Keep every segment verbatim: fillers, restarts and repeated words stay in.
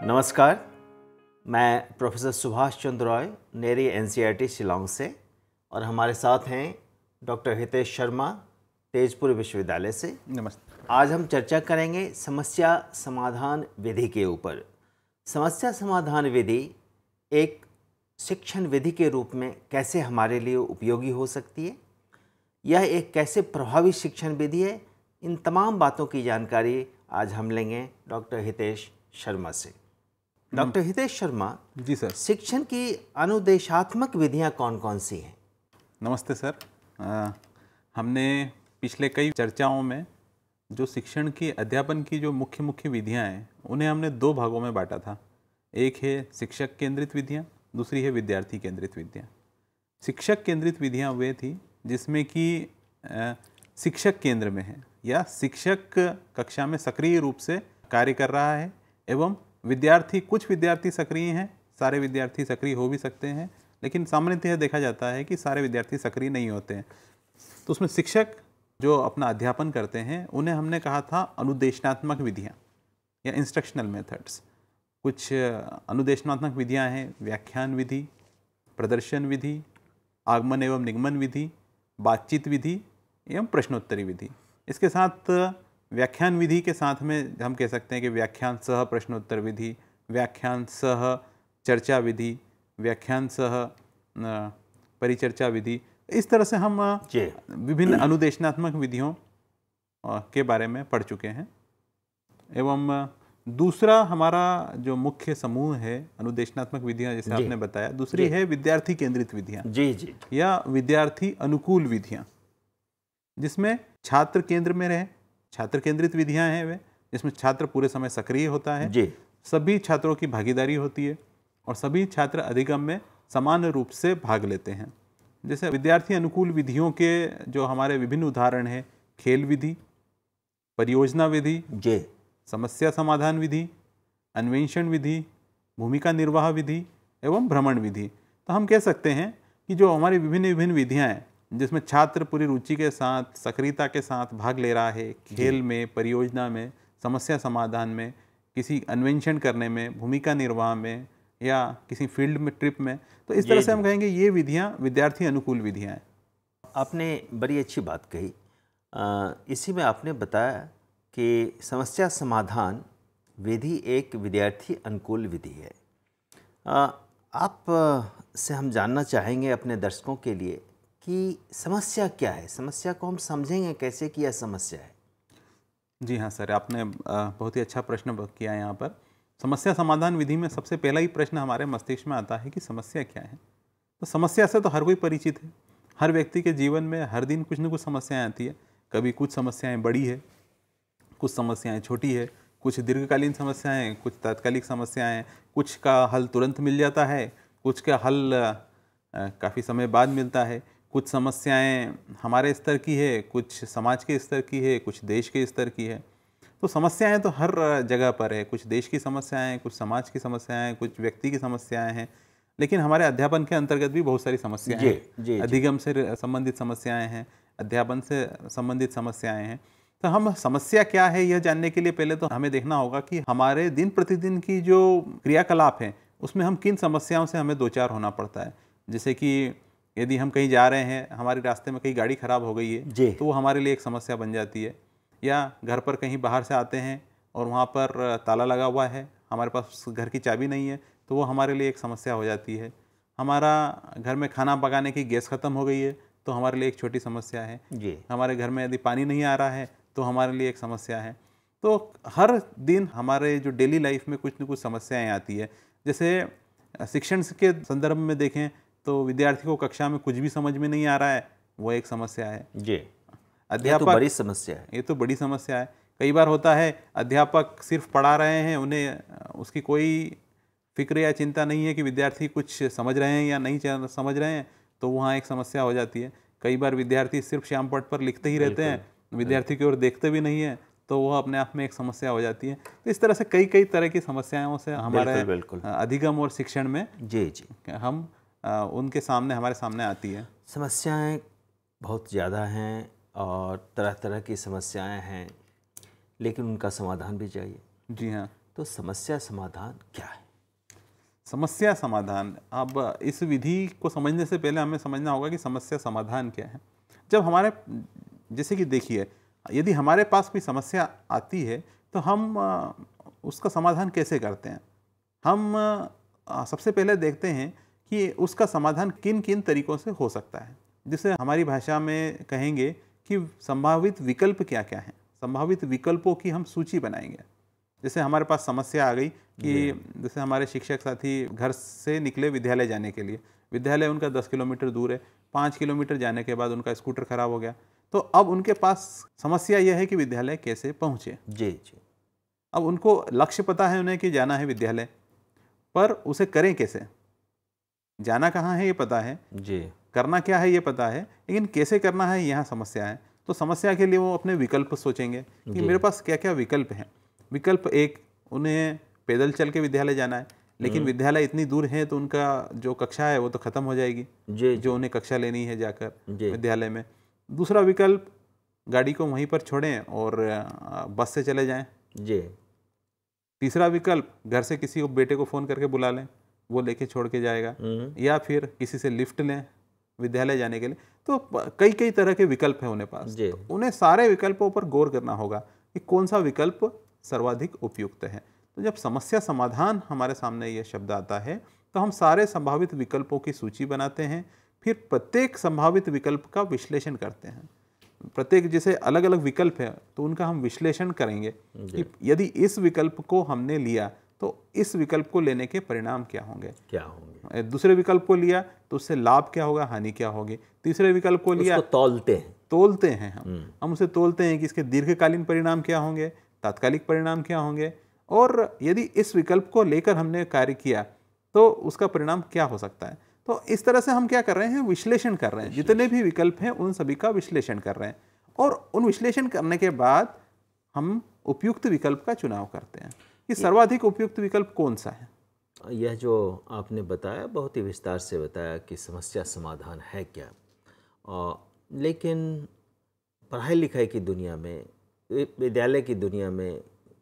नमस्कार, मैं professor Subhash Chandra Roy, NERIE N C E R T Shillong से, और हमारे साथ हैं डॉक्टर हितेश शर्मा, तेजपुर विश्वविद्यालय से। नमस्ते। आज हम चर्चा करेंगे समस्या समाधान विधि के ऊपर। समस्या समाधान विधि एक शिक्षण विधि के रूप में कैसे हमारे लिए उपयोगी हो सकती है, यह एक कैसे प्रभावी शिक्षण विधि है, इन तमाम बातों की जानकारी आज हम लेंगे डॉक्टर हितेश शर्मा से। डॉक्टर हितेश शर्मा जी सर, शिक्षण की अनुदेशात्मक विधियां कौन कौन सी हैं? नमस्ते सर। आ, हमने पिछले कई चर्चाओं में जो शिक्षण की अध्यापन की जो मुख्य मुख्य विधियां हैं उन्हें हमने दो भागों में बांटा था। एक है शिक्षक केंद्रित विधियां, दूसरी है विद्यार्थी केंद्रित विधियां। शिक्षक केंद्रित विधियां वे थी जिसमें कि शिक्षक केंद्र में है या शिक्षक कक्षा में सक्रिय रूप से कार्य कर रहा है एवं विद्यार्थी, कुछ विद्यार्थी सक्रिय हैं, सारे विद्यार्थी सक्रिय हो भी सकते हैं, लेकिन सामान्यतः देखा जाता है कि सारे विद्यार्थी सक्रिय नहीं होते हैं। तो उसमें शिक्षक जो अपना अध्यापन करते हैं उन्हें हमने कहा था अनुदेशनात्मक विधियां या इंस्ट्रक्शनल मेथड्स। कुछ अनुदेशनात्मक विधियां हैं व्याख्यान विधि, प्रदर्शन विधि, आगमन एवं निगमन विधि, बातचीत विधि एवं प्रश्नोत्तरी विधि। इसके साथ व्याख्यान विधि के साथ में हम कह सकते हैं कि व्याख्यान सह प्रश्नोत्तर विधि, व्याख्यान सह चर्चा विधि, व्याख्यान सह परिचर्चा विधि, इस तरह से हम विभिन्न अनुदेशनात्मक विधियों के बारे में पढ़ चुके हैं। एवं दूसरा हमारा जो मुख्य समूह है अनुदेशनात्मक विधियां, जैसे आपने बताया, दूसरी है विद्यार्थी केंद्रित विधियां जी जी या विद्यार्थी अनुकूल विधियां, जिसमें छात्र केंद्र में रहे। छात्र केंद्रित विधियां हैं वे जिसमें छात्र पूरे समय सक्रिय होता है जी, सभी छात्रों की भागीदारी होती है और सभी छात्र अधिगम में समान रूप से भाग लेते हैं। जैसे विद्यार्थी अनुकूल विधियों के जो हमारे विभिन्न उदाहरण हैं, खेल विधि, परियोजना विधि जी, समस्या समाधान विधि, अन्वेषण विधि, भूमिका निर्वाह विधि एवं भ्रमण विधि। तो हम कह सकते हैं कि जो हमारी विभिन्न विभिन्न विधियां हैं जिसमें छात्र पूरी रुचि के साथ, सक्रियता के साथ भाग ले रहा है, खेल में, परियोजना में, समस्या समाधान में, किसी अन्वेषण करने में, भूमिका निर्वाह में या किसी फील्ड में, ट्रिप में, तो इस तरह से हम कहेंगे ये विधियां विद्यार्थी अनुकूल विधियां हैं। आपने बड़ी अच्छी बात कही। आ, इसी में आपने बताया कि समस्या समाधान विधि एक विद्यार्थी अनुकूल विधि है। आ, आप से हम जानना चाहेंगे अपने दर्शकों के लिए कि समस्या क्या है, समस्या को हम समझेंगे कैसे कि यह समस्या है। जी हाँ सर, आपने बहुत ही अच्छा प्रश्न किया यहाँ पर। समस्या समाधान विधि में सबसे पहला ही प्रश्न हमारे मस्तिष्क में आता है कि समस्या क्या है। तो समस्या से तो हर कोई परिचित है। हर व्यक्ति के जीवन में हर दिन कुछ न कुछ समस्याएं आती है। कभी कुछ समस्याएं बड़ी है, कुछ समस्याएं छोटी है, कुछ दीर्घकालीन समस्याएं, कुछ तात्कालिक समस्याएं, कुछ का हल तुरंत मिल जाता है, कुछ का हल काफ़ी समय बाद मिलता है। कुछ समस्याएं हमारे स्तर की है, कुछ समाज के स्तर की है, कुछ देश के स्तर की है। तो समस्याएं तो हर जगह पर है। कुछ देश की समस्याएं, कुछ समाज की समस्याएं, कुछ व्यक्ति की समस्याएं हैं। लेकिन हमारे अध्यापन के अंतर्गत भी बहुत सारी समस्याएं जी, हैं। जी, अधिगम से संबंधित समस्याएं हैं, अध्यापन से संबंधित समस्याएं हैं। तो हम समस्या क्या है यह जानने के लिए पहले तो हमें देखना होगा कि हमारे दिन प्रतिदिन की जो क्रियाकलाप हैं उसमें हम किन समस्याओं से हमें दो चार होना पड़ता है। जैसे कि यदि हम कहीं जा रहे हैं, हमारे रास्ते में कहीं गाड़ी खराब हो गई है तो वो हमारे लिए एक समस्या बन जाती है। या घर पर कहीं बाहर से आते हैं और वहाँ पर ताला लगा हुआ है, हमारे पास घर की चाबी नहीं है, तो वो हमारे लिए एक समस्या हो जाती है। हमारा घर में खाना पकाने की गैस ख़त्म हो गई है तो हमारे लिए एक छोटी समस्या है जी। हमारे घर में यदि पानी नहीं आ रहा है तो हमारे लिए एक समस्या है। तो हर दिन हमारे जो डेली लाइफ में कुछ न कुछ समस्याएँ आती है। जैसे शिक्षण के संदर्भ में देखें तो विद्यार्थी को कक्षा में कुछ भी समझ में नहीं आ रहा है, वो एक समस्या है जी। अध्यापक, ये तो बड़ी समस्या है। ये तो बड़ी समस्या है। कई बार होता है अध्यापक सिर्फ पढ़ा रहे हैं, उन्हें उसकी कोई फिक्र या चिंता नहीं है कि विद्यार्थी कुछ समझ रहे हैं या नहीं समझ रहे हैं, तो वहाँ एक समस्या हो जाती है। कई बार विद्यार्थी सिर्फ श्यामपट्ट पर लिखते ही रहते हैं, विद्यार्थी की ओर देखते भी नहीं है, तो वह अपने आप में एक समस्या हो जाती है। तो इस तरह से कई कई तरह की समस्याओं से हमारे अधिगम और शिक्षण में जी जी हम उनके सामने हमारे सामने आती है। समस्याएं बहुत ज़्यादा हैं और तरह तरह की समस्याएं हैं, लेकिन उनका समाधान भी चाहिए। जी हाँ। तो समस्या समाधान क्या है? समस्या समाधान, अब इस विधि को समझने से पहले हमें समझना होगा कि समस्या समाधान क्या है। जब हमारे, जैसे कि देखिए, यदि हमारे पास कोई समस्या आती है तो हम उसका समाधान कैसे करते हैं। हम सबसे पहले देखते हैं कि उसका समाधान किन किन तरीकों से हो सकता है, जिसे हमारी भाषा में कहेंगे कि संभावित विकल्प क्या क्या हैं। संभावित विकल्पों की हम सूची बनाएंगे। जैसे हमारे पास समस्या आ गई कि जैसे हमारे शिक्षक साथी घर से निकले विद्यालय जाने के लिए, विद्यालय उनका दस किलोमीटर दूर है, पाँच किलोमीटर जाने के बाद उनका स्कूटर खराब हो गया, तो अब उनके पास समस्या यह है कि विद्यालय कैसे पहुँचे। जी जी। अब उनको लक्ष्य पता है उन्हें कि जाना है विद्यालय, पर उसे करें कैसे। जाना कहाँ है ये पता है जी, करना क्या है ये पता है, लेकिन कैसे करना है यहाँ समस्या है। तो समस्या के लिए वो अपने विकल्प सोचेंगे कि मेरे पास क्या क्या विकल्प हैं। विकल्प एक, उन्हें पैदल चल के विद्यालय जाना है, लेकिन विद्यालय इतनी दूर है तो उनका जो कक्षा है वो तो ख़त्म हो जाएगी जी, जो उन्हें कक्षा लेनी है जाकर जी। विद्यालय में। दूसरा विकल्प, गाड़ी को वहीं पर छोड़ें और बस से चले जाएं। जी। तीसरा विकल्प, घर से किसी को, बेटे को फ़ोन करके बुला लें, वो लेके छोड़ के जाएगा, या फिर किसी से लिफ्ट लें विद्यालय जाने के लिए। तो कई कई तरह के विकल्प हैं उन्हें पास, तो उन्हें सारे विकल्पों पर गौर करना होगा कि कौन सा विकल्प सर्वाधिक उपयुक्त है। तो जब समस्या समाधान हमारे सामने ये शब्द आता है तो हम सारे संभावित विकल्पों की सूची बनाते हैं, फिर प्रत्येक संभावित विकल्प का विश्लेषण करते हैं। प्रत्येक जैसे अलग अलग विकल्प है तो उनका हम विश्लेषण करेंगे कि यदि इस विकल्प को हमने लिया तो इस विकल्प को लेने के परिणाम क्या होंगे क्या होंगे। दूसरे विकल्प को लिया तो उससे लाभ क्या होगा, हानि क्या होगी। तीसरे विकल्प को लिया, उसको तौलते हैं तोलते हैं हम हम उसे तोलते हैं कि इसके दीर्घकालीन परिणाम क्या होंगे, तात्कालिक परिणाम क्या होंगे, और यदि इस विकल्प को लेकर हमने कार्य किया तो उसका परिणाम क्या हो सकता है। तो इस तरह से हम क्या कर रहे हैं, विश्लेषण कर रहे हैं। जितने भी विकल्प हैं उन सभी का विश्लेषण कर रहे हैं, और उन विश्लेषण करने के बाद हम उपयुक्त विकल्प का चुनाव करते हैं कि सर्वाधिक उपयुक्त विकल्प कौन सा है। यह जो आपने बताया बहुत ही विस्तार से बताया कि समस्या समाधान है क्या। आ, लेकिन पढ़ाई लिखाई की दुनिया में, विद्यालय की दुनिया में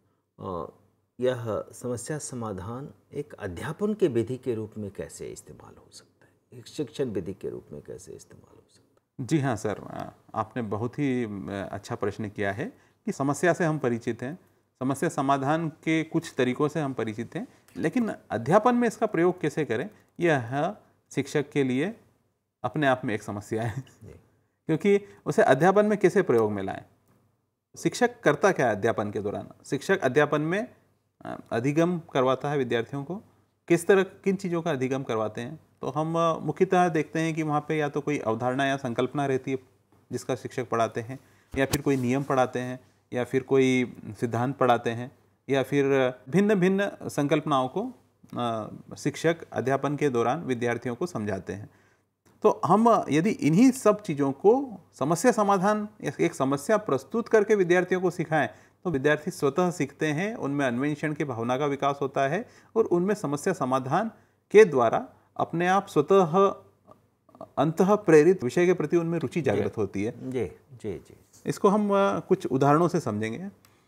आ, यह समस्या समाधान एक अध्यापन के विधि के रूप में कैसे इस्तेमाल हो सकता है, एक शिक्षण विधि के रूप में कैसे इस्तेमाल हो सकता है? जी हाँ सर, आपने बहुत ही अच्छा प्रश्न किया है कि समस्या से हम परिचित हैं, समस्या समाधान के कुछ तरीकों से हम परिचित हैं, लेकिन अध्यापन में इसका प्रयोग कैसे करें, यह शिक्षक के लिए अपने आप में एक समस्या है क्योंकि उसे अध्यापन में कैसे प्रयोग में लाएं। शिक्षक करता क्या है अध्यापन के दौरान? शिक्षक अध्यापन में अधिगम करवाता है विद्यार्थियों को। किस तरह किन चीज़ों का अधिगम करवाते हैं, तो हम मुख्यतः देखते हैं कि वहाँ पे या तो कोई अवधारणा या संकल्पना रहती है जिसका शिक्षक पढ़ाते हैं, या फिर कोई नियम पढ़ाते हैं, या फिर कोई सिद्धांत पढ़ाते हैं, या फिर भिन्न भिन्न संकल्पनाओं को शिक्षक अध्यापन के दौरान विद्यार्थियों को समझाते हैं। तो हम यदि इन्हीं सब चीज़ों को समस्या समाधान, एक समस्या प्रस्तुत करके विद्यार्थियों को सिखाएं तो विद्यार्थी स्वतः सीखते हैं, उनमें अन्वेषण की भावना का विकास होता है, और उनमें समस्या समाधान के द्वारा अपने आप स्वतः अंतः प्रेरित विषय के प्रति उनमें रुचि जागृत होती है। जी जी जी। इसको हम कुछ उदाहरणों से समझेंगे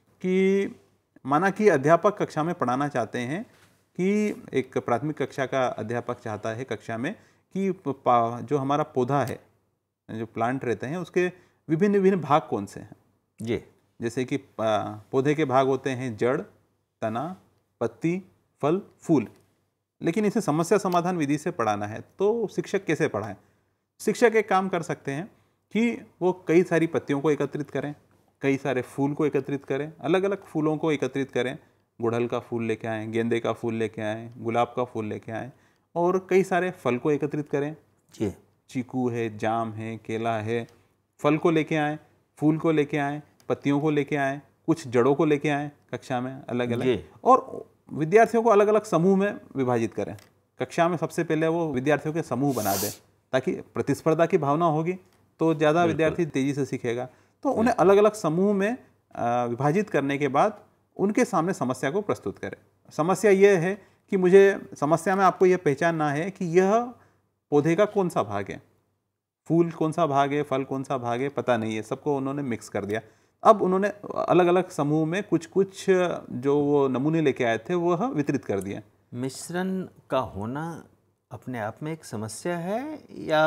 कि माना कि अध्यापक कक्षा में पढ़ाना चाहते हैं, कि एक प्राथमिक कक्षा का अध्यापक चाहता है कक्षा में कि जो हमारा पौधा है, जो प्लांट रहते हैं, उसके विभिन्न विभिन्न भाग कौन से हैं। जी। जैसे कि पौधे के भाग होते हैं जड़, तना, पत्ती, फल, फूल। लेकिन इसे समस्या समाधान विधि से पढ़ाना है तो शिक्षक कैसे पढ़ाएं? शिक्षक एक काम कर सकते हैं कि वो कई सारी पत्तियों को एकत्रित करें, कई सारे फूल को एकत्रित करें, अलग अलग फूलों को एकत्रित करें। गुड़हल का फूल लेके आएँ, गेंदे का फूल लेके आएँ, गुलाब का फूल लेके आएँ, और कई सारे फल को एकत्रित करें। जी। चीकू है, जाम है, केला है। फल को लेके आएँ, फूल को लेके आएँ, पत्तियों को लेके आएँ, कुछ जड़ों को लेके आएँ कक्षा में अलग अलग, और विद्यार्थियों को अलग अलग समूह में विभाजित करें। कक्षा में सबसे पहले वो विद्यार्थियों के समूह बना दें ताकि प्रतिस्पर्धा की भावना होगी तो ज़्यादा विद्यार्थी तेज़ी से सीखेगा। तो उन्हें अलग अलग समूह में विभाजित करने के बाद उनके सामने समस्या को प्रस्तुत करें। समस्या यह है कि मुझे समस्या में आपको यह पहचानना है कि यह पौधे का कौन सा भाग है, फूल कौन सा भाग है, फल कौन सा भाग है, पता नहीं है, सबको उन्होंने मिक्स कर दिया। अब उन्होंने अलग अलग समूह में कुछ कुछ जो वो नमूने लेके आए थे वह वितरित कर दिए। मिश्रण का होना अपने आप में एक समस्या है या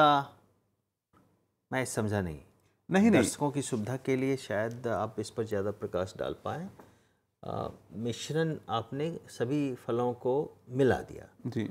मैं समझा नहीं? नहीं नहीं, दर्शकों की सुविधा के लिए शायद आप इस पर ज़्यादा प्रकाश डाल पाएँ। मिश्रण आपने सभी फलों को मिला दिया जी,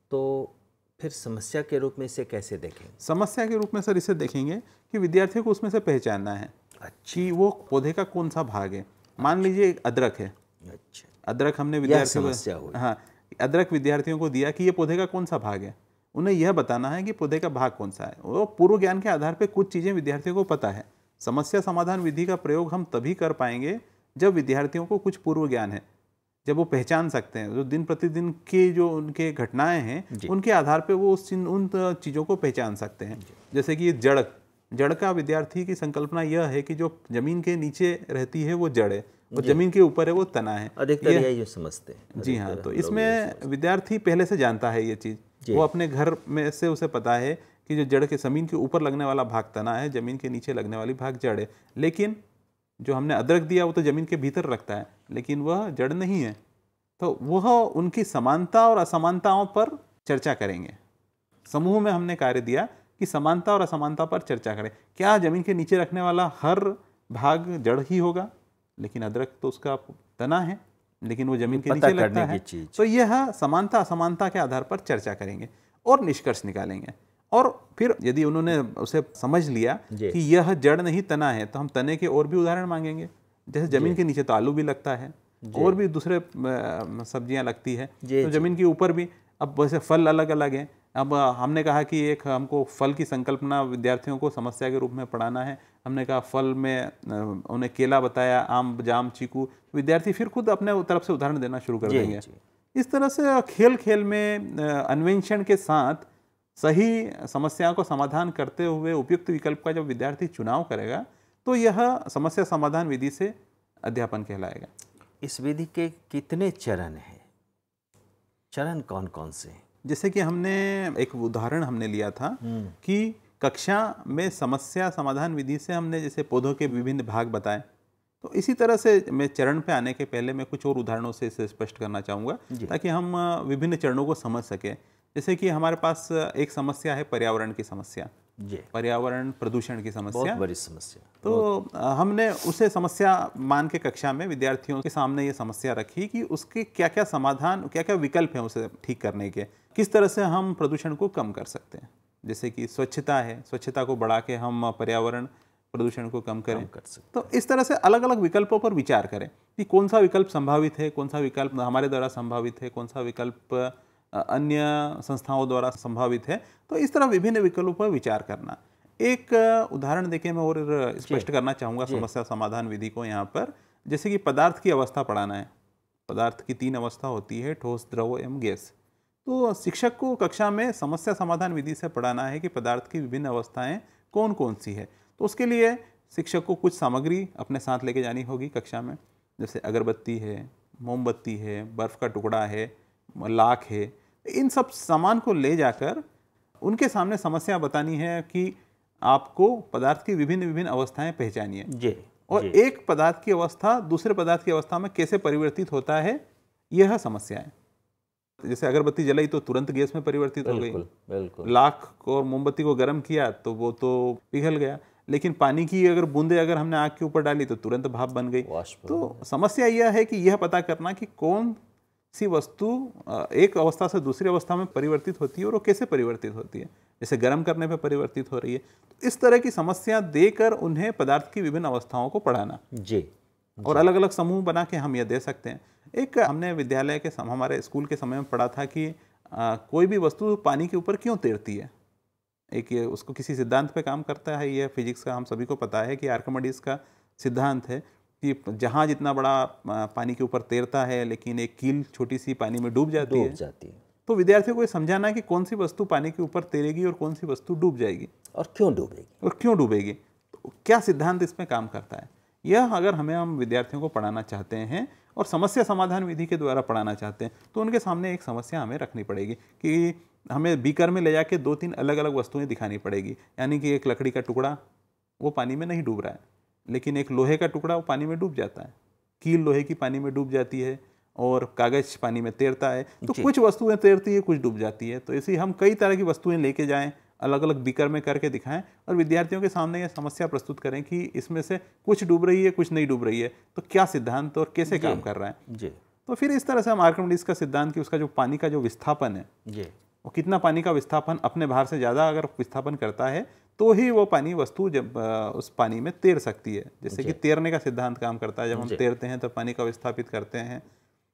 तो फिर समस्या के रूप में इसे कैसे देखें? समस्या के रूप में सर इसे देखेंगे कि विद्यार्थियों को उसमें से पहचानना है कि वो पौधे का कौन सा भाग है। मान लीजिए एक अदरक है, अच्छा, अदरक हमने विद्यार्थियों समस्या को हुई। हाँ अदरक विद्यार्थियों को दिया कि ये पौधे का कौन सा भाग है। उन्हें यह बताना है कि पौधे का भाग कौन सा है। वो पूर्व ज्ञान के आधार पर कुछ चीज़ें विद्यार्थियों को पता है। समस्या समाधान विधि का प्रयोग हम तभी कर पाएंगे जब विद्यार्थियों को कुछ पूर्व ज्ञान है, जब वो पहचान सकते हैं जो दिन प्रतिदिन की जो उनके घटनाएं हैं उनके आधार पे वो उस उन चीज़ों को पहचान सकते हैं। जैसे कि जड़ जड़ का विद्यार्थी की संकल्पना यह है कि जो जमीन के नीचे रहती है वो जड़ है और जमीन के ऊपर है वो तना है। अधिकतर यही समझते हैं। जी हाँ, तो इसमें विद्यार्थी पहले से जानता है ये चीज़। वो अपने घर में से उसे पता है कि जो जड़ के जमीन के ऊपर लगने वाला भाग तना है, जमीन के नीचे लगने वाली भाग जड़ है। लेकिन जो हमने अदरक दिया वो तो जमीन के भीतर रखता है, लेकिन वह जड़ नहीं है। तो वह उनकी समानता और असमानताओं पर चर्चा करेंगे। समूह में हमने कार्य दिया कि समानता और असमानता पर चर्चा करें। क्या जमीन के नीचे रखने वाला हर भाग जड़ ही होगा? लेकिन अदरक तो उसका तना है, लेकिन वो जमीन के नीचे लगता है। तो यह समानता असमानता के आधार पर चर्चा करेंगे और निष्कर्ष निकालेंगे। और फिर यदि उन्होंने उसे समझ लिया कि यह जड़ नहीं तना है, तो हम तने के और भी उदाहरण मांगेंगे। जैसे जमीन के नीचे तो आलू भी लगता है और भी दूसरे सब्जियां लगती है, तो जमीन के ऊपर भी। अब वैसे फल अलग अलग हैं। अब हमने कहा कि एक हमको फल की संकल्पना विद्यार्थियों को समस्या के रूप में पढ़ाना है। हमने कहा फल में उन्हें केला बताया, आम, जाम, चीकू। विद्यार्थी फिर खुद अपने तरफ से उदाहरण देना शुरू कर देंगे। इस तरह से खेल खेल में अन्वेषण के साथ सही समस्या को समाधान करते हुए उपयुक्त विकल्प का जब विद्यार्थी चुनाव करेगा तो यह समस्या समाधान विधि से अध्यापन कहलाएगा। इस विधि के कितने चरण हैं? चरण कौन कौन से हैं? जैसे कि हमने एक उदाहरण हमने लिया था कि कक्षा में समस्या समाधान विधि से हमने जैसे पौधों के विभिन्न भाग बताए, तो इसी तरह से मैं चरण पे आने के पहले मैं कुछ और उदाहरणों से इसे स्पष्ट करना चाहूँगा ताकि हम विभिन्न चरणों को समझ सकें। जैसे कि हमारे पास एक समस्या है पर्यावरण की समस्या, पर्यावरण प्रदूषण की समस्या, बहुत बड़ी समस्या। तो हमने उसे समस्या मान के कक्षा में विद्यार्थियों के सामने ये समस्या रखी कि उसके क्या क्या समाधान, क्या क्या विकल्प हैं उसे ठीक करने के, किस तरह से हम प्रदूषण को कम कर सकते हैं। जैसे कि स्वच्छता है, स्वच्छता को बढ़ा के हम पर्यावरण प्रदूषण को कम करें, कर सकते। तो इस तरह से अलग अलग विकल्पों पर विचार करें कि कौन सा विकल्प संभावित है, कौन सा विकल्प हमारे द्वारा संभावित है, कौन सा विकल्प अन्य संस्थाओं द्वारा संभावित है। तो इस तरह विभिन्न विकल्पों पर विचार करना। एक उदाहरण देके मैं और स्पष्ट करना चाहूँगा समस्या समाधान विधि को यहाँ पर। जैसे कि पदार्थ की अवस्था पढ़ाना है। पदार्थ की तीन अवस्था होती है, ठोस, द्रव एवं गैस। तो शिक्षक को कक्षा में समस्या समाधान विधि से पढ़ाना है कि पदार्थ की विभिन्न अवस्थाएं कौन कौन सी है। तो उसके लिए शिक्षक को कुछ सामग्री अपने साथ लेके जानी होगी कक्षा में, जैसे अगरबत्ती है, मोमबत्ती है, बर्फ़ का टुकड़ा है, लाख है। इन सब सामान को ले जाकर उनके सामने समस्या बतानी है कि आपको पदार्थ की विभिन्न विभिन्न अवस्थाएं पहचानी है जी, और जी। एक पदार्थ की अवस्था दूसरे पदार्थ की अवस्था में कैसे परिवर्तित होता है, यह समस्या है। जैसे अगरबत्ती जलाई तो तुरंत गैस में परिवर्तित हो गई, बिल्कुल। लाख और मोमबत्ती को गर्म किया तो वो तो पिघल गया, लेकिन पानी की अगर बूंदे अगर हमने आग के ऊपर डाली तो तुरंत भाप बन गई। तो समस्या यह है कि यह पता करना कि कौन सी वस्तु एक अवस्था से दूसरी अवस्था में परिवर्तित होती है और वो कैसे परिवर्तित होती है। जैसे गर्म करने पे परिवर्तित हो रही है। तो इस तरह की समस्या देकर उन्हें पदार्थ की विभिन्न अवस्थाओं को पढ़ाना जी, और अलग अलग समूह बना के हम यह दे सकते हैं। एक हमने विद्यालय के सम, हमारे स्कूल के समय में पढ़ा था कि आ, कोई भी वस्तु पानी के ऊपर क्यों तैरती है। एक ये उसको किसी सिद्धांत पे काम करता है। यह फिजिक्स का हम सभी को पता है कि आर्किमिडीज का सिद्धांत है कि जहाज इतना बड़ा पानी के ऊपर तैरता है लेकिन एक कील छोटी सी पानी में डूब जाती है। जाती है तो विद्यार्थियों को ये समझाना है कि कौन सी वस्तु पानी के ऊपर तैरेगी और कौन सी वस्तु डूब जाएगी और क्यों डूबेगी और क्यों डूबेगी, तो क्या सिद्धांत इसमें काम करता है। यह अगर हमें हम विद्यार्थियों को पढ़ाना चाहते हैं और समस्या समाधान विधि के द्वारा पढ़ाना चाहते हैं तो उनके सामने एक समस्या हमें रखनी पड़ेगी कि हमें बीकर में ले जाके दो तीन अलग अलग वस्तुएं दिखानी पड़ेगी। यानी कि एक लकड़ी का टुकड़ा वो पानी में नहीं डूब रहा है, लेकिन एक लोहे का टुकड़ा वो पानी में डूब जाता है, कील लोहे की पानी में डूब जाती है और कागज पानी में तैरता है। तो कुछ वस्तुएं तैरती है, कुछ डूब जाती है। तो ऐसे हम कई तरह की वस्तुएं लेके जाएं, अलग अलग बीकर में करके दिखाएं और विद्यार्थियों के सामने ये समस्या प्रस्तुत करें कि इसमें से कुछ डूब रही है, कुछ नहीं डूब रही है, तो क्या सिद्धांत और कैसे काम कर रहा है। जी। तो फिर इस तरह से हम आर्किमिडीज का सिद्धांत कि उसका जो पानी का जो विस्थापन है, जी, वो कितना पानी का विस्थापन अपने भार से ज़्यादा अगर विस्थापन करता है तो ही वो पानी वस्तु जब उस पानी में तैर सकती है। जैसे कि तैरने का सिद्धांत काम करता है, जब हम तैरते हैं तो पानी का विस्थापित करते हैं।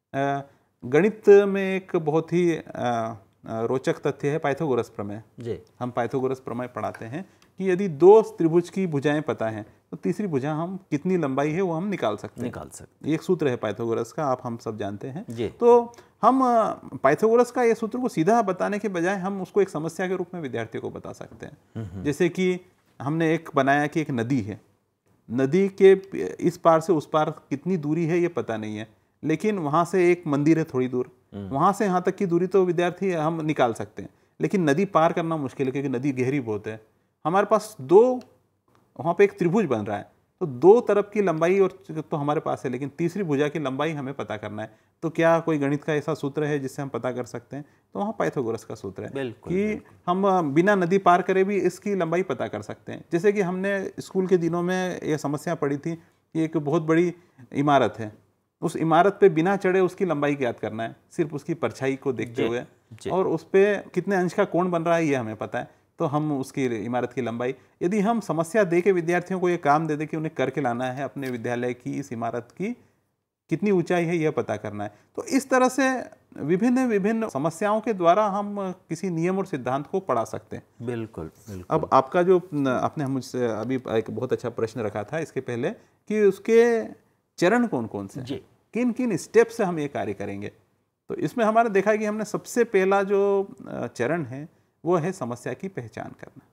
गणित में एक बहुत ही रोचक तथ्य है पाइथागोरस प्रमेय। जी, हम पाइथागोरस प्रमेय पढ़ाते हैं कि यदि दो त्रिभुज की भुजाएं पता है तो तीसरी भुजा हम कितनी लंबाई है वो हम निकाल सकते हैं। निकाल सकते एक सूत्र है पाइथागोरस का, आप हम सब जानते हैं। जी। तो हम पाइथागोरस का ये सूत्र को सीधा बताने के बजाय हम उसको एक समस्या के रूप में विद्यार्थियों को बता सकते हैं। जैसे कि हमने एक बनाया कि एक नदी है, नदी के इस पार से उस पार कितनी दूरी है ये पता नहीं है, लेकिन वहाँ से एक मंदिर है थोड़ी दूर, वहाँ से यहाँ तक की दूरी तो विद्यार्थी हम निकाल सकते हैं। लेकिन नदी पार करना मुश्किल है क्योंकि नदी गहरी बहुत है। हमारे पास दो, वहाँ पे एक त्रिभुज बन रहा है, तो दो तरफ की लंबाई और तो हमारे पास है, लेकिन तीसरी भुजा की लंबाई हमें पता करना है। तो क्या कोई गणित का ऐसा सूत्र है जिससे हम पता कर सकते हैं? तो वहाँ पाइथागोरस का सूत्र है बिल्कुल, कि बिल्कुल। हम बिना नदी पार करे भी इसकी लंबाई पता कर सकते हैं। जैसे कि हमने स्कूल के दिनों में ये समस्या पढ़ी थी कि एक बहुत बड़ी इमारत है, उस इमारत पे बिना चढ़े उसकी लंबाई ज्ञात करना है, सिर्फ उसकी परछाई को देखते हुए, और उस पर कितने अंश का कोण बन रहा है ये हमें पता है, तो हम उसकी इमारत की लंबाई, यदि हम समस्या दे के विद्यार्थियों को ये काम दे दे कि उन्हें करके लाना है अपने विद्यालय की इस इमारत की कितनी ऊंचाई है यह पता करना है, तो इस तरह से विभिन्न विभिन्न समस्याओं के द्वारा हम किसी नियम और सिद्धांत को पढ़ा सकते हैं। बिल्कुल, बिल्कुल। अब आपका जो आपने मुझसे अभी एक बहुत अच्छा प्रश्न रखा था इसके पहले कि उसके चरण कौन कौन से, किन किन स्टेप से हम ये कार्य करेंगे, तो इसमें हमारा देखा कि हमने सबसे पहला जो चरण है वो है समस्या की पहचान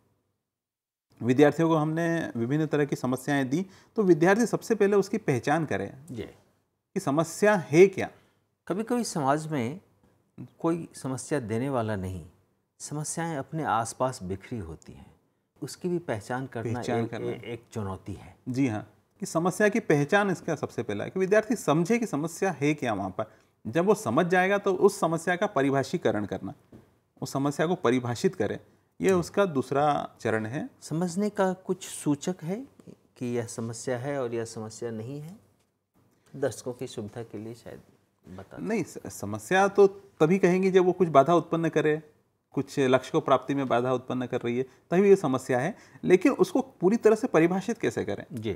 करना। विद्यार्थियों को हमने विभिन्न तरह की समस्याएं दी, तो विद्यार्थी सबसे पहले उसकी पहचान करें कि समस्या है क्या। कभी कभी समाज में कोई समस्या देने वाला नहीं, समस्याएं अपने आसपास बिखरी होती हैं, उसकी भी पहचान करना, पहचान एक, करना। एक चुनौती है। जी हाँ, कि समस्या की पहचान इसका सबसे पहला है कि विद्यार्थी समझे कि समस्या है क्या वहाँ पर। जब वो समझ जाएगा तो उस समस्या का परिभाषीकरण करना, उस समस्या को परिभाषित करें, ये उसका दूसरा चरण है। समझने का कुछ सूचक है कि यह समस्या है और यह समस्या नहीं है? दर्शकों की सुविधा के लिए शायद बता नहीं, समस्या तो तभी कहेंगे जब वो कुछ बाधा उत्पन्न करे, कुछ लक्ष्य को प्राप्ति में बाधा उत्पन्न कर रही है, तभी ये समस्या है। लेकिन उसको पूरी तरह से परिभाषित कैसे करें जी,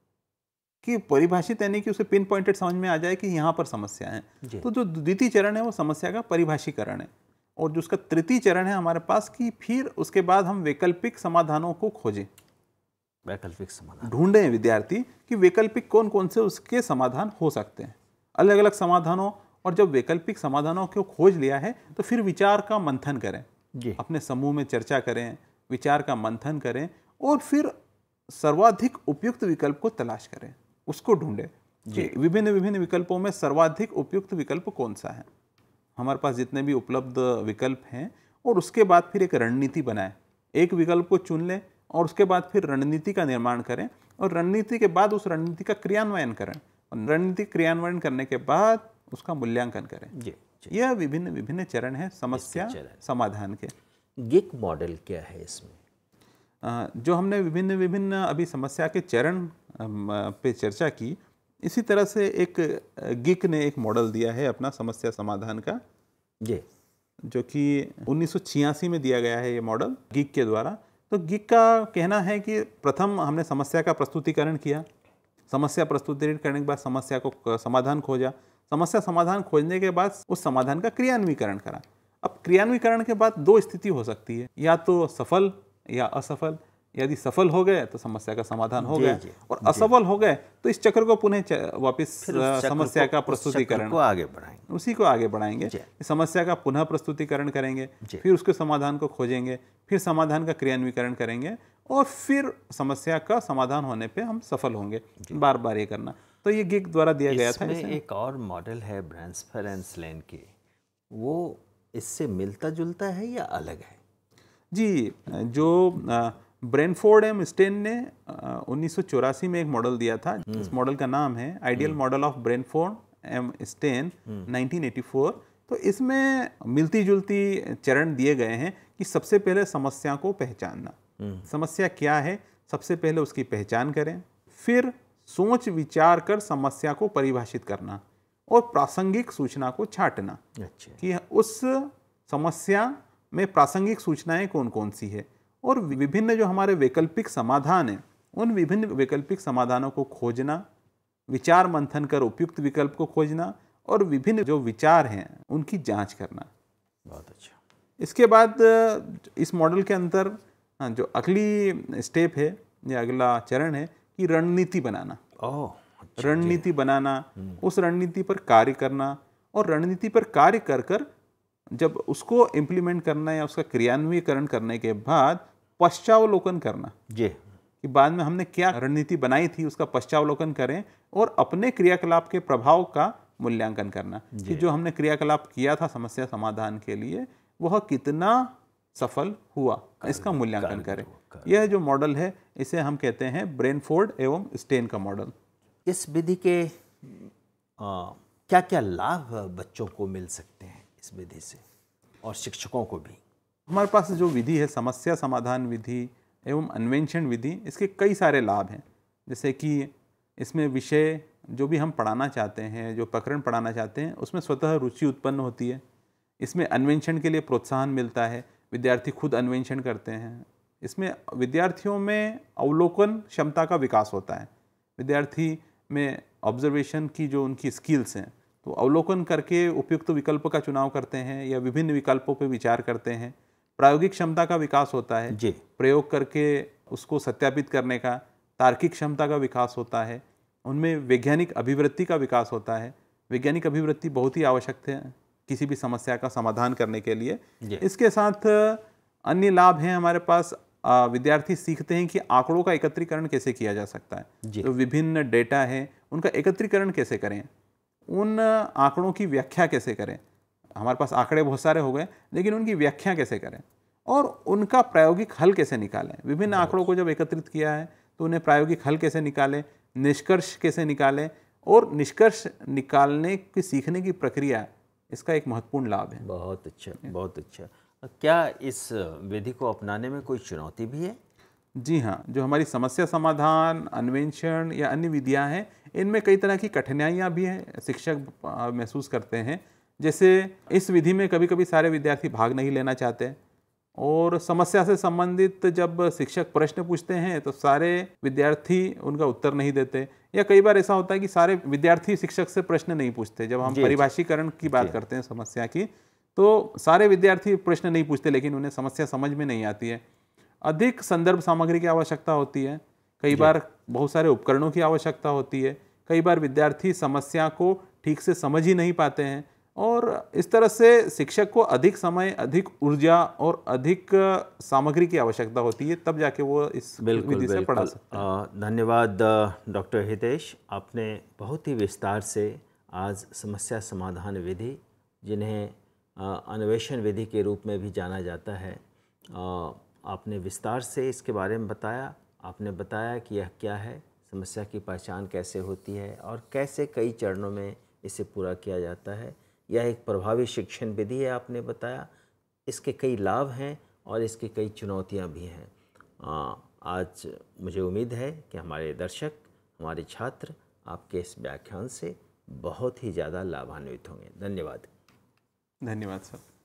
कि परिभाषित यानी कि उसे पिन पॉइंटेड समझ में आ जाए कि यहाँ पर समस्या है। तो जो द्वितीय चरण है वो समस्या का परिभाषीकरण है, और जो उसका तृतीय चरण है हमारे पास कि फिर उसके बाद हम वैकल्पिक समाधानों को खोजें, वैकल्पिक समाधान ढूंढें विद्यार्थी कि वैकल्पिक कौन कौन से उसके समाधान हो सकते हैं, अलग अलग समाधानों। और जब वैकल्पिक समाधानों को खोज लिया है तो फिर विचार का मंथन करें जी, अपने समूह में चर्चा करें, विचार का मंथन करें, और फिर सर्वाधिक उपयुक्त विकल्प को तलाश करें, उसको ढूंढें कि विभिन्न विभिन्न विकल्पों में सर्वाधिक उपयुक्त विकल्प कौन सा है। हमारे पास जितने भी उपलब्ध विकल्प हैं, और उसके बाद फिर एक रणनीति बनाएं, एक विकल्प को चुन लें और उसके बाद फिर रणनीति का निर्माण करें, और रणनीति के बाद उस रणनीति का क्रियान्वयन करें, और रणनीति क्रियान्वयन करने के बाद उसका मूल्यांकन करें जी, जी। यह विभिन्न विभिन्न चरण है समस्या समाधान के। गिक मॉडल क्या है इसमें? जो हमने विभिन्न विभिन्न अभी समस्या के चरण पे चर्चा की, इसी तरह से एक गिक ने एक मॉडल दिया है अपना समस्या समाधान का जी, जो कि उन्नीस सौ छियासी में दिया गया है ये मॉडल गिक के द्वारा। तो गिक का कहना है कि प्रथम हमने समस्या का प्रस्तुतिकरण किया, समस्या प्रस्तुतिकरण करने के बाद समस्या को समाधान खोजा, समस्या समाधान खोजने के बाद उस समाधान का क्रियान्वीकरण करा। अब क्रियान्वीकरण के बाद दो स्थिति हो सकती है, या तो सफल या असफल। यदि सफल हो गए तो समस्या का समाधान हो गया, और असफल हो गए तो इस चक्र को पुनः वापस समस्या का प्रस्तुतिकरण को आगे बढ़ाएंगे, उसी को आगे बढ़ाएंगे, समस्या का पुनः प्रस्तुतिकरण करेंगे, फिर उसके समाधान को खोजेंगे, फिर समाधान का क्रियान्वीकरण करेंगे, और फिर समस्या का समाधान होने पे हम सफल होंगे। बार बार ये करना। तो ये गिक द्वारा दिया गया था। इसमें एक और मॉडल है ब्रांसफर एंड स्लेन के, वो इससे मिलता जुलता है या अलग है? जी, जो ब्रेनफोर्ड एम स्टेन ने उन्नीस सौ चौरासी में एक मॉडल दिया था। इस मॉडल का नाम है ideal model of Bransford and Stein nineteen eighty four. तो इसमें मिलती जुलती चरण दिए गए हैं कि सबसे पहले समस्या को पहचानना, समस्या क्या है सबसे पहले उसकी पहचान करें, फिर सोच विचार कर समस्या को परिभाषित करना और प्रासंगिक सूचना को छांटना। अच्छा। कि उस समस्या में प्रासंगिक सूचनाएं कौन कौन सी है और विभिन्न जो हमारे वैकल्पिक समाधान हैं उन विभिन्न वैकल्पिक समाधानों को खोजना, विचार मंथन कर उपयुक्त विकल्प को खोजना और विभिन्न जो विचार हैं उनकी जांच करना। बहुत अच्छा। इसके बाद इस मॉडल के अंदर जो अगली स्टेप है या अगला चरण है कि रणनीति बनाना। ओह, अच्छा, रणनीति बनाना, उस रणनीति पर कार्य करना और रणनीति पर कार्य कर कर जब उसको इम्प्लीमेंट करना या उसका क्रियान्वयीकरण करने के बाद पश्चावलोकन करना जी, कि बाद में हमने क्या रणनीति बनाई थी उसका पश्चावलोकन करें और अपने क्रियाकलाप के प्रभाव का मूल्यांकन करना कि जो हमने क्रियाकलाप किया था समस्या समाधान के लिए वह कितना सफल हुआ, इसका मूल्यांकन करें। यह जो मॉडल है इसे हम कहते हैं ब्रेनफोर्ड एवं स्टेन का मॉडल। इस विधि के क्या क्या लाभ बच्चों को मिल सकते हैं इस विधि से और शिक्षकों को भी? हमारे पास जो विधि है समस्या समाधान विधि एवं अन्वेषण विधि, इसके कई सारे लाभ हैं। जैसे कि इसमें विषय जो भी हम पढ़ाना चाहते हैं, जो प्रकरण पढ़ाना चाहते हैं उसमें स्वतः रुचि उत्पन्न होती है। इसमें अन्वेषण के लिए प्रोत्साहन मिलता है, विद्यार्थी खुद अन्वेषण करते हैं। इसमें विद्यार्थियों में अवलोकन क्षमता का विकास होता है, विद्यार्थी में ऑब्जर्वेशन की जो उनकी स्किल्स हैं तो अवलोकन करके उपयुक्त विकल्प का चुनाव करते हैं या विभिन्न विकल्पों पर विचार करते हैं। प्रायोगिक क्षमता का विकास होता है जी, प्रयोग करके उसको सत्यापित करने का, तार्किक क्षमता का विकास होता है, उनमें वैज्ञानिक अभिवृत्ति का विकास होता है। वैज्ञानिक अभिवृत्ति बहुत ही आवश्यक है किसी भी समस्या का समाधान करने के लिए। इसके साथ अन्य लाभ हैं हमारे पास, विद्यार्थी सीखते हैं कि आंकड़ों का एकत्रीकरण कैसे किया जा सकता है। तो विभिन्न डेटा है उनका एकत्रीकरण कैसे करें, उन आंकड़ों की व्याख्या कैसे करें। हमारे पास आंकड़े बहुत सारे हो गए लेकिन उनकी व्याख्या कैसे करें और उनका प्रायोगिक हल कैसे निकालें। विभिन्न आंकड़ों को जब एकत्रित किया है तो उन्हें प्रायोगिक हल कैसे निकालें, निष्कर्ष कैसे निकालें और निष्कर्ष निकालने की सीखने की प्रक्रिया इसका एक महत्वपूर्ण लाभ है। बहुत अच्छा, बहुत अच्छा। क्या इस विधि को अपनाने में कोई चुनौती भी है? जी हाँ, जो हमारी समस्या समाधान, अन्वेषण या अन्य विधियां हैं इनमें कई तरह की कठिनाइयां भी हैं, शिक्षक महसूस करते हैं। जैसे इस विधि में कभी कभी सारे विद्यार्थी भाग नहीं लेना चाहते और समस्या से संबंधित जब शिक्षक प्रश्न पूछते हैं तो सारे विद्यार्थी उनका उत्तर नहीं देते, या कई बार ऐसा होता है कि सारे विद्यार्थी शिक्षक से प्रश्न नहीं पूछते। जब हम परिभाषीकरण की बात करते हैं समस्या की तो सारे विद्यार्थी प्रश्न नहीं पूछते लेकिन उन्हें समस्या समझ में नहीं आती है। अधिक संदर्भ सामग्री की आवश्यकता होती है, कई बार बहुत सारे उपकरणों की आवश्यकता होती है, कई बार विद्यार्थी समस्या को ठीक से समझ ही नहीं पाते हैं और इस तरह से शिक्षक को अधिक समय, अधिक ऊर्जा और अधिक सामग्री की आवश्यकता होती है, तब जाके वो इस विधि से पढ़ा सकते हैं। धन्यवाद डॉक्टर हितेश, आपने बहुत ही विस्तार से आज समस्या समाधान विधि, जिन्हें अन्वेषण विधि के रूप में भी जाना जाता है, आपने विस्तार से इसके बारे में बताया। आपने बताया कि यह क्या है, समस्या की पहचान कैसे होती है और कैसे कई चरणों में इसे पूरा किया जाता है। यह एक प्रभावी शिक्षण विधि है आपने बताया। इसके कई लाभ हैं और इसकी कई चुनौतियां भी हैं। आज मुझे उम्मीद है कि हमारे दर्शक, हमारे छात्र आपके इस व्याख्यान से बहुत ही ज़्यादा लाभान्वित होंगे। धन्यवाद। धन्यवाद सर।